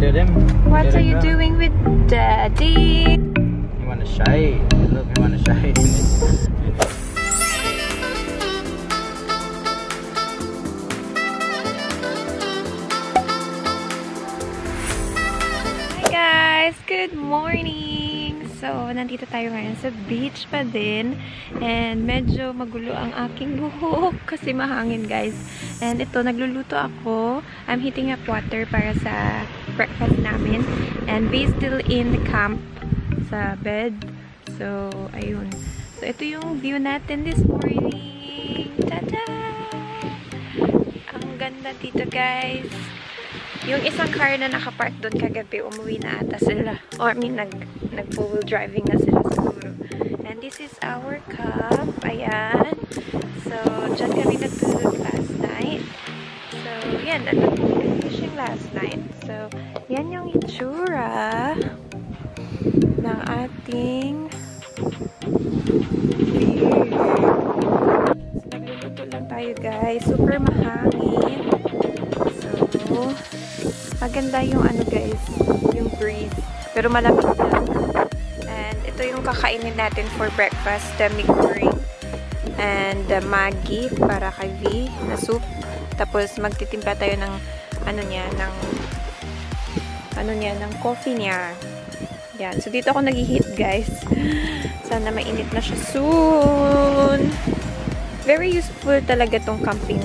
What are you doing with Daddy? You want to shade? Look, you want to shade. Hi guys! Good morning! So, nandito tayo ngayon sa beach pa din. And medyo magulo ang aking buhok kasi mahangin guys. And ito, nagluluto ako. I'm heating up water para sa breakfast namin. And we still in the camp sa bed. So, ayun. So, ito yung view natin this morning. Tada! Ang ganda dito guys. Yung isang car na nakapark doon kagabi, umuwi na ata sila. Or I mean, nag-full driving na sila siguro. And this is our camp. Ayan. So, dyan kami nagtulog last night. So, yan. Nag-fishing last night. So, yan yung itsura ng ating beer. So, nagluluto lang tayo guys. Super mahangin. So, maganda yung ano guys, yung breeze. Pero malamig lang. And ito yung kakainin natin for breakfast. The McGreen and the Maggi para kay V na soup. Tapos magtitimpla tayo ng ng coffee niya. Yan. So dito ako nag-heat guys. Sana mainit na siya soon. Very useful talaga tong camping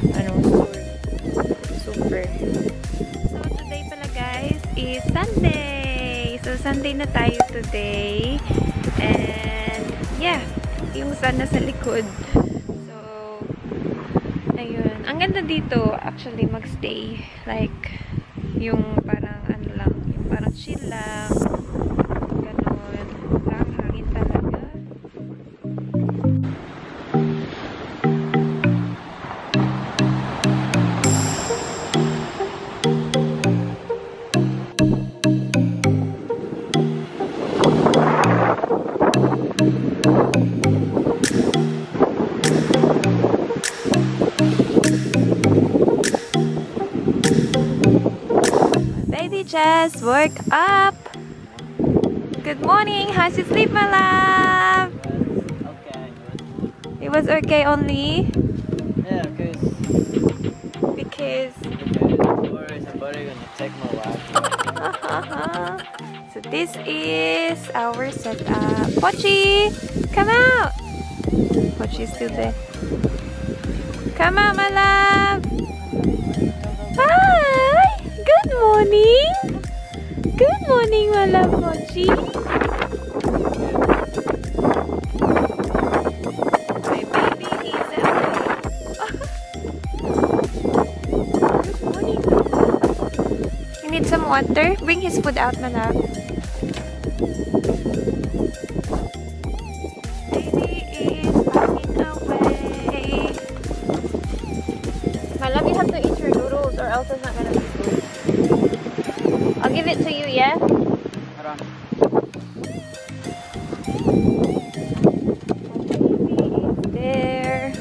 super. So today pala guys is Sunday. So Sunday na tayo today. And yeah, yung sun na sa likod. So ayun. Ang ganda dito actually magstay. Like yung parang ano lang, yung parang chill lang. Ganon. Parang hangin talaga. Just woke up. Good morning. How's your sleep, my love? Okay. It was okay only? Yeah, Because tomorrow somebody gonna take my wife. So this is our setup. Pochi, come out. Pochi's still there. Come out, my love. Hi. Good morning. Good morning, my love, Mochi. My baby is awake. Good morning. You need some water? Bring his food out, my love. Baby is running away. My love, you have to eat your noodles or else it's not gonna be good. I'll give it to you, yeah? Hold on. There.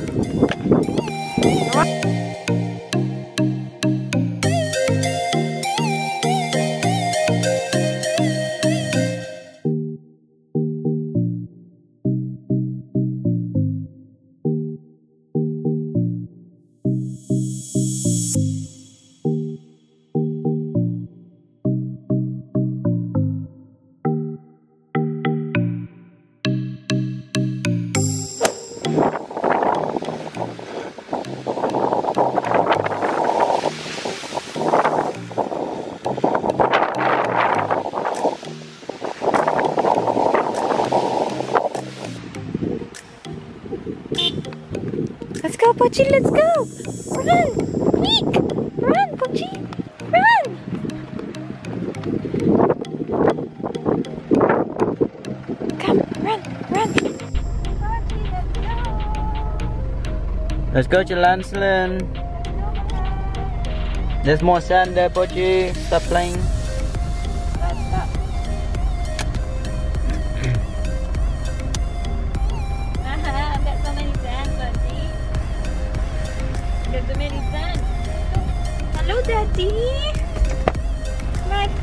Let's go, Pochi, let's go! Run! Quick! Run, Pochi! Run! Come, run, run! Pochi, let's go! Let's go to Lancelin. There's more sand there, Pochi. Stop playing. Stop. I've got so many sand, Pochi. There's so many sand. Hello, Daddy. My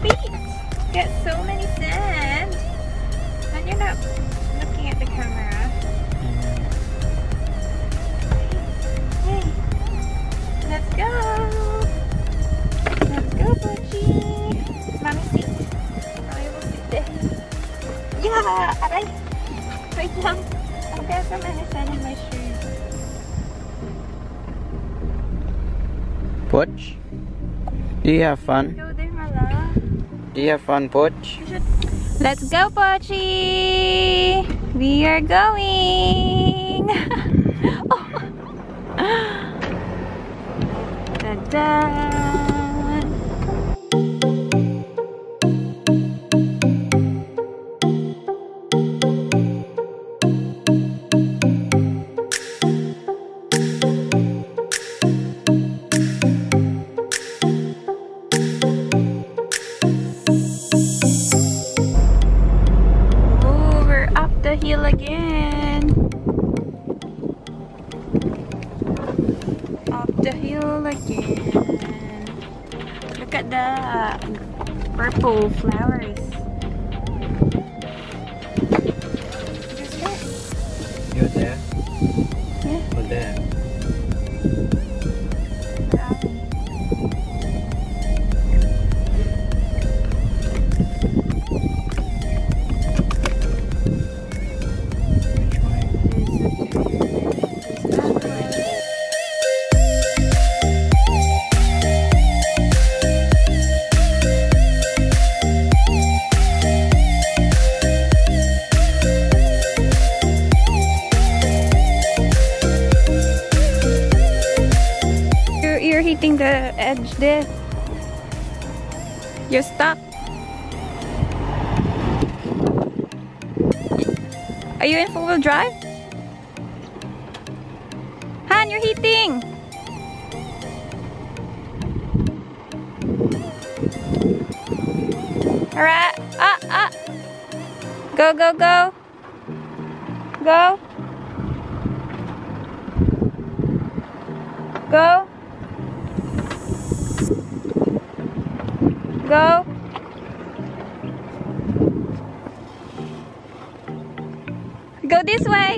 Yeah! Aray! Wait lang. Okay, so many sand in my shoes. Poch? Do you have fun? Go there, Mala. Do you have fun, Poch? Let's go, Pochi! We are going! Oh. Ta-da! Hill again. Up the hill again. Look at the purple flowers. You're there? Yeah. We're there. You're hitting the edge there. You're stuck. Are you in four-wheel drive? Han, you're hitting. Alright. Go, go, go. Go. Go. Go. Go this way.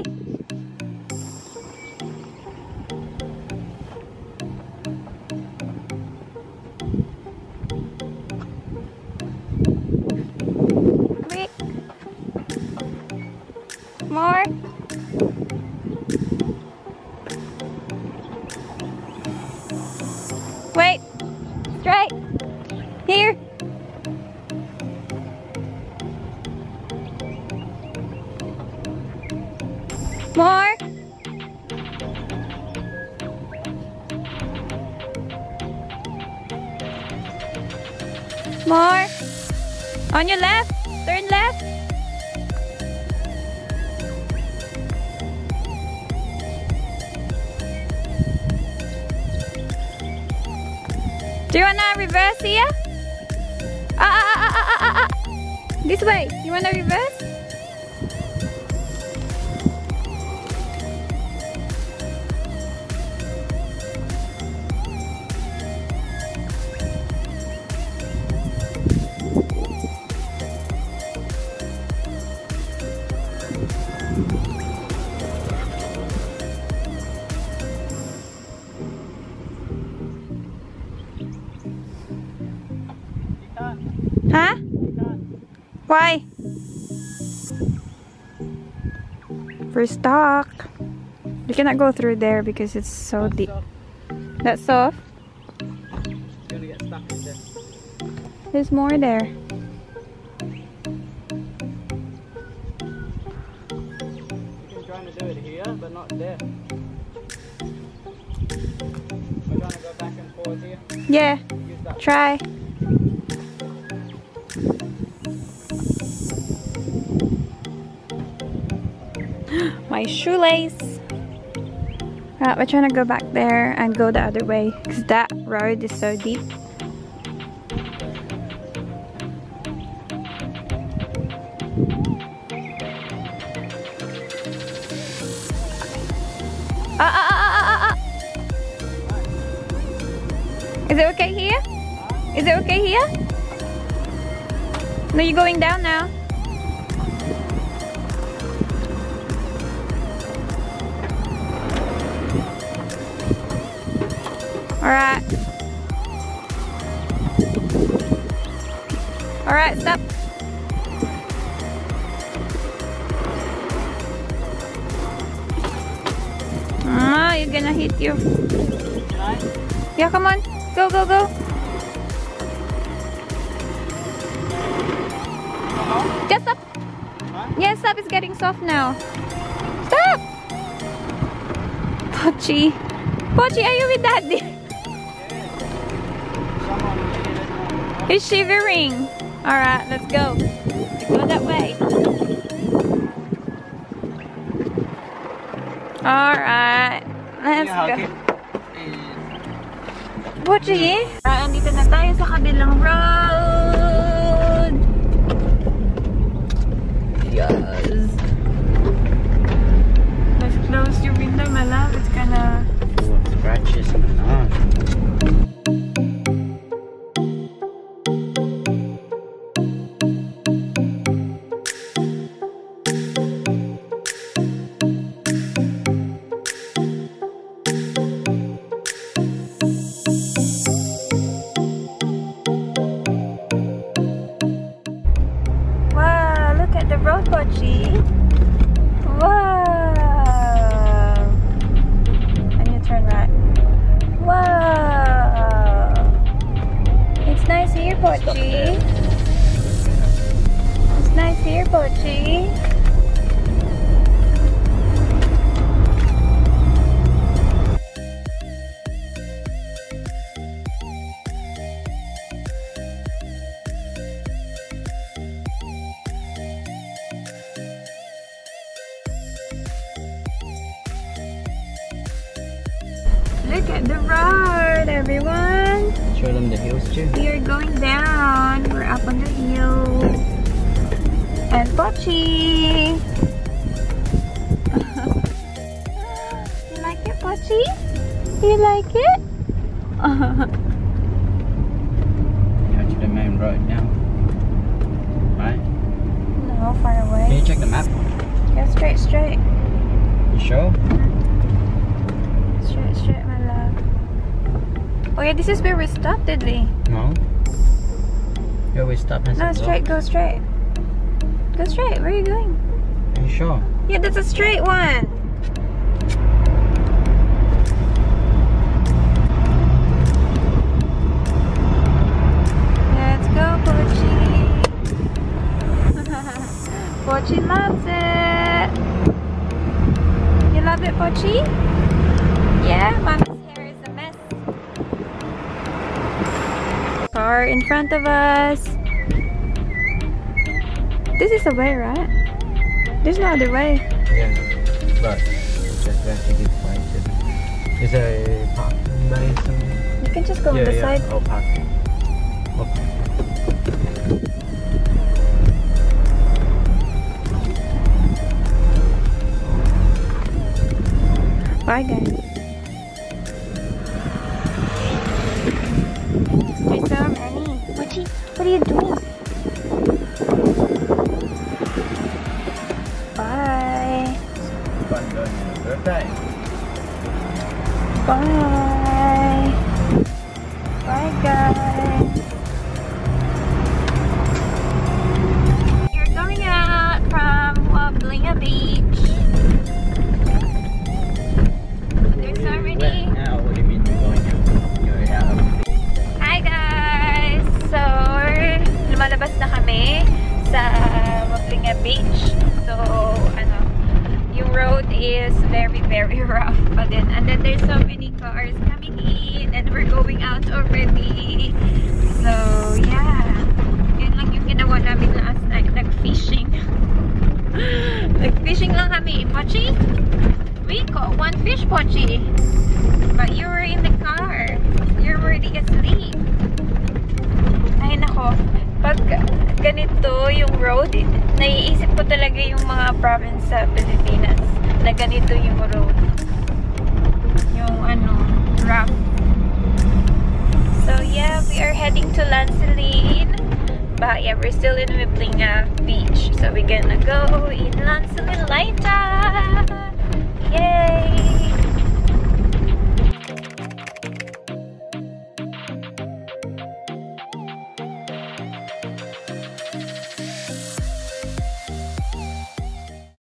Quick. More. Wait. Straight. Here. More. More. On your left. Turn left. Do you wanna reverse here? This way. You wanna reverse? Huh? Why? We're stuck. You cannot go through there because it's so deep. That's soft? You're gonna get stuck in there. There's more there. You can try to do it here, but not there. We're trying to go back and forth here. Yeah, Use that. try. My shoelace. Right, we're trying to go back there and go the other way because that road is so deep. Is it okay here? Is it okay here? No, you're going down now. Alright. Alright, stop. gonna hit you. Can I? Yeah, come on. Go, go, go. Just stop. Huh? Yeah, stop. It's getting soft now. Stop. Pochi. Pochi, are you with Daddy? Someone needed it. He's shivering. Alright, let's go. Let's go that way. Alright. Let's go. Pochi. Alright, andito na tayo sa kabilang road. Yes. Let's close your window, my love. It's gonna... Scratches in the nose. Wow, look at the road, Pochi. Wow. And you turn right. Wow. It's nice here, Pochi. It's nice here, Pochi. Look at the road, everyone. Show them the hills too. We are going down. We're up on the hill. And Pochi. You like it, Pochi? You like it? Go to the main road now. Right? No, far Can away. you check the map? Yeah, straight, straight. You sure? Straight, straight, my love. Oh yeah, this is where we stopped, did we? No. Here we stop. No, straight, go straight. Go straight, where are you going? Are you sure? Yeah, that's a straight one. Let's go, Pochi. Pochi loves it. You love it, Pochi? Yeah, Mommy's hair is a mess. Car in front of us. This is the way, right? There's no other way. Yeah. But just have to get pointed. Is there a parking bay somewhere? You can just go on the side. I'll park there. Okay. Bye, guys. There's so many. What are you doing? Bye. Fun going on your birthday. Bye. Bye, guys. You're going out from Wablinga Beach. There's so many. Now, what do you mean you're going out? You're out. Hi guys! So, lumalabas na kami sa Wablinga Beach. So, yung road is very, very rough pa din. And then there's so many cars coming in and we're going out already. So, yeah. Yun lang yung ginawa namin last night. Nag-fishing. Nag-fishing lang kami. Pochi? We caught one fish, Pochi. But you were in the car. You're already asleep. Ay nako, pag ganito yung road, naiisip ko talaga yung mga province sa Pilipinas na ganito yung road. Yung rough. So yeah, we are heading to Lancelin. But yeah, we're still in Wablinga Beach. So we're gonna go in Lancelin later. Yay!